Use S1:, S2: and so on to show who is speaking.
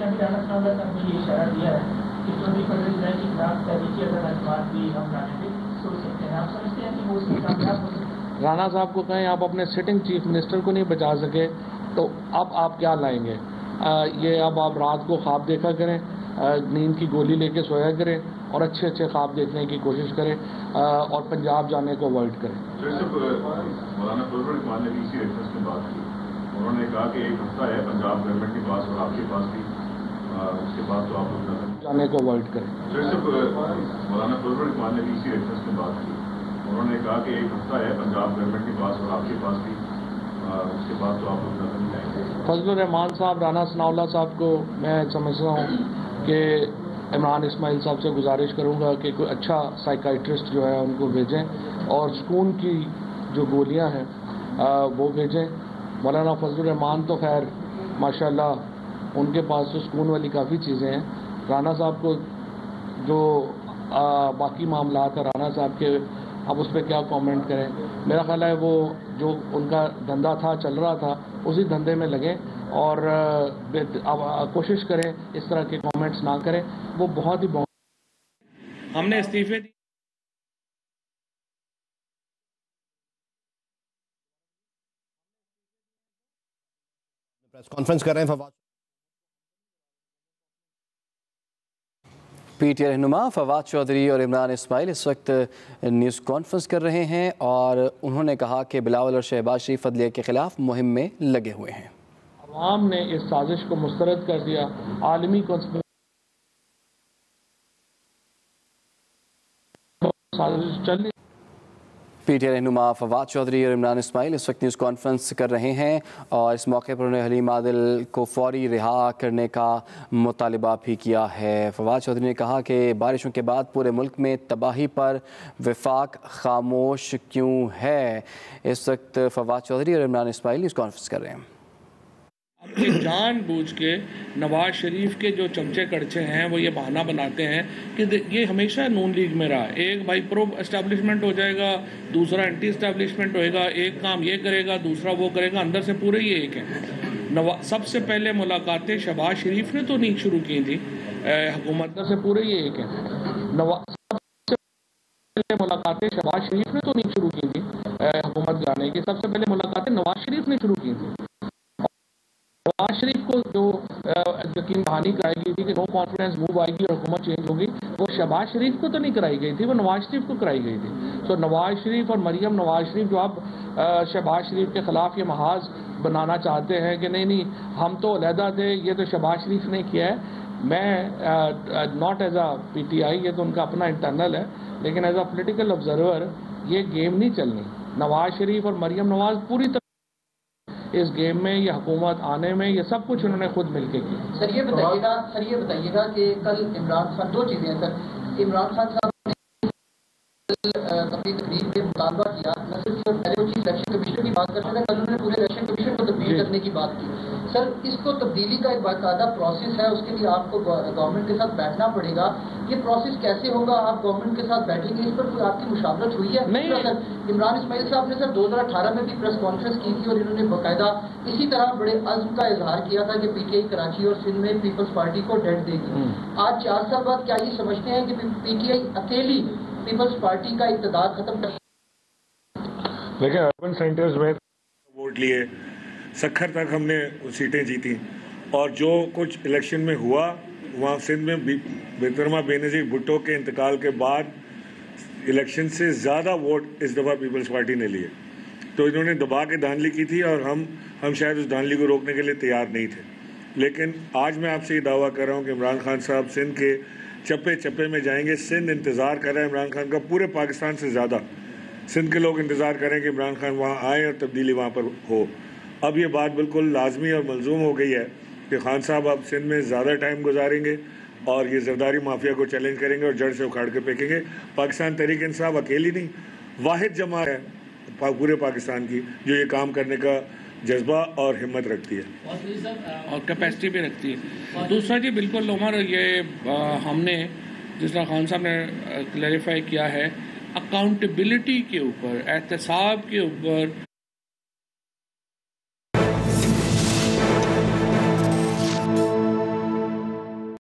S1: لیکن ابھی رانا ثناء اللہ صاحب نے یہ اشارہ دیا ہے کہ 21 جولائی کی خلاف تحریکی اگر اعتماد بھی ہم لانے پہ سوچ سکتے ہیں. آپ سمجھتے ہیں کہ وہ اس میں کامیاب ہو سکتے ہیں؟
S2: رانا صاحب کو کہیں آپ اپنے سٹنگ چیف منسٹر کو نہیں بچا سکے تو اب آپ کیا لائیں گے؟ یہ اب آپ رات کو خواب دیکھا کریں, نیند کی گولی لے کے سویا کریں اور اچھے اچھے خواب دیکھنے کی کوشش کریں اور پنجاب جانے کو اوائڈ کریں.
S3: مولانا فضل الرحمان نے بھی اسی ریفرنس میں بات کی. انہوں نے کہا کہ ایک ہفتہ ہے پنجاب گورنمنٹ کے پاس اور آپ کے پاس بھی, اس کے بعد تو آپ لوگ
S2: جانے کو اوائڈ کریں.
S3: مولانا فضل الرحمان نے بھی اسی ریفرنس میں بات کی. انہوں نے کہا کہ ایک ہفتہ ہے پنجاب گورنمنٹ کے پاس اور آپ کے پاس بھی, اس کے بعد تو آپ لوگ نظر نہیں آئیں گے.
S2: فضل الرحمان صاحب, رانا ثناء اللہ صاحب کو میں سمجھتا ہوں کہ عمران اسماعیل صاحب سے گزارش کروں گا کہ کوئی اچھا سائیکائٹرسٹ جو ہے ان کو بھیجیں اور سکون کی جو گولیاں ہیں وہ بھیجیں. مولانا فضل الرحمان تو خیر ماشاءاللہ ان کے پاس تو سکون والی کافی چیزیں ہیں. رانا صاحب کو جو باقی معاملات ہیں رانا صاحب کے, اب اس پہ کیا کامنٹ کریں. میرا خیال ہے وہ جو ان کا دھندا تھا چل رہا تھا اسی دھندے میں لگیں اور کوشش کریں اس طرح کے کامنٹس نہ کریں. وہ بہت ہی
S4: ہم نے استعفے دی.
S5: پریس کانفرنس کر رہے ہیں فواد.
S6: پی ٹی آئی رہنما فواد چودھری اور عمران اسماعیل اس وقت نیوز کانفرنس کر رہے ہیں اور انہوں نے کہا کہ بلاول اور شہباز شریف عدلیہ کے خلاف مہم میں لگے ہوئے ہیں.
S2: عوام نے اس سازش کو مسترد کر دیا. عالمی سازش چل.
S6: پی ٹی آئی رہنما فواد چودھری اور عمران اسماعیل اس وقت نیوز کانفرنس کر رہے ہیں اور اس موقع پر انہوں نے حلیم عادل کو فوری رہا کرنے کا مطالبہ بھی کیا ہے. فواد چودھری نے کہا کہ بارشوں کے بعد پورے ملک میں تباہی پر وفاق خاموش کیوں ہے. اس وقت فواد چودھری اور عمران اسماعیل نیوز کانفرنس کر رہے ہیں.
S4: کہ جان بوجھ کے نواز شریف کے جو چمچے کڑچے ہیں وہ یہ بہانہ بناتے ہیں کہ یہ ہمیشہ نون لیگ میں رہا. ایک بھائی پرو اسٹیبلشمنٹ ہو جائے گا, دوسرا اینٹی اسٹیبلشمنٹ ہوئے گا, ایک کام یہ کرے گا دوسرا وہ کرے گا, اندر سے پورے یہ ایک ہیں. سب سے پہلے ملاقاتیں شہباز شریف نے تو نہیں شروع کی تھی حکومت
S2: سے پورے یہ ایک ہیں. سب سے پہلے ملاقاتیں شہباز شریف نے تو نہیں شروع کی تھی حکومت جانے کی. سب سے پہلے ملاقاتیں نواز شریف نے شروع کی تھی. نواز شریف کو جو یقین دہانی کرائی گئی تھی کہ نو کانفیڈنس موو آئے گی اور حکومت چینج ہوگی, وہ شہباز شریف کو تو نہیں کرائی گئی تھی, وہ نواز شریف کو کرائی گئی تھی. سو نواز شریف اور مریم نواز شریف جو اب شہباز شریف کے خلاف یہ محاذ بنانا چاہتے ہیں کہ نہیں ہم تو علیحدہ تھے, یہ تو شہباز شریف نے کیا ہے. میں not as a P T I, یہ تو ان کا اپنا انٹرنل ہے, لیکن ایز اے پولیٹیکل آبزرور یہ گیم نہیں چلنی. نواز شریف اور مریم نواز پوری طرح اس گیم میں یا حکومت آنے میں یہ سب کچھ انہوں نے خود مل کے کیا.
S7: سر یہ بتائیے گا کہ کل عمران خان, دو چیزیں ہیں سر. عمران خان صاحب نے اپنی تقریر میں مطالبہ کیا, نہ صرف پہلے وہ چیف الیکشن کمیشنر کی بات کرتے تھے, کل انہوں نے پورے الیکشن کمیشن کو تبدیل کرنے کی بات کی. سر اس کو تبدیلی کا ایک باقاعدہ پروسیس ہے, اس کے لیے آپ کو گورنمنٹ کے ساتھ بیٹھنا پڑے گا. یہ پروسیس کیسے ہوگا؟ آپ گورنمنٹ کے ساتھ بیٹھیں گے, اس پر کوئی آپ کی مشاورت ہوئی ہے؟ نہیں سر. عمران اسماعیل صاحب نے سر 2018 میں بھی پریس کانفرنس کی تھی اور انہوں نے باقاعدہ اسی طرح بڑے عزم کا اظہار کیا تھا کہ پی ٹی آئی کراچی اور سندھ میں پیپلز پارٹی کو ڈیٹ دے گی. آج 4 سال بعد کیا یہ سمجھتے ہیں کہ پی ٹی آئی اکیلی پیپلز پارٹی کا اقتدار ختم کر؟
S8: دیکھیں اربن سینٹرز میں
S9: ووٹ لیے, سکھر تک ہم نے سیٹیں جیتی اور جو کچھ الیکشن میں ہوا وہاں سندھ میں محترمہ بینظیر بھٹو کے انتقال کے بعد الیکشن سے زیادہ ووٹ اس دفعہ پیپلز پارٹی نے لیے. تو انہوں نے دبا کے دھاندلی کی تھی اور ہم شاید اس دھاندلی کو روکنے کے لیے تیار نہیں تھے. لیکن آج میں آپ سے یہ دعویٰ کر رہا ہوں کہ عمران خان صاحب سندھ کے چپے چپے میں جائیں گے. سندھ انتظار کر رہے ہیں عمران خان کا, پورے پاکستان سے زیادہ سندھ کے لوگ انتظار کریں کہ عمران خان وہاں آئیں اور تبدیلی وہاں پر ہو. اب یہ بات بالکل لازمی اور ملزوم ہو گئی ہے کہ خان صاحب اب سندھ میں زیادہ ٹائم گزاریں گے اور یہ زرداری مافیا کو چیلنج کریں گے اور جڑ سے اکھاڑ کے پھینکیں گے. پاکستان تحریک انصاف اکیلی نہیں, واحد جماعت ہے پورے پاکستان کی جو یہ کام کرنے کا جذبہ اور ہمت رکھتی ہے
S4: اور کیپیسٹی بھی رکھتی ہے. دوسرا جی بالکل عمر, یہ ہم نے جس طرح خان صاحب نے کلیریفائی کیا ہے, اکاؤنٹیبلٹی کے اوپر, احتساب کے اوپر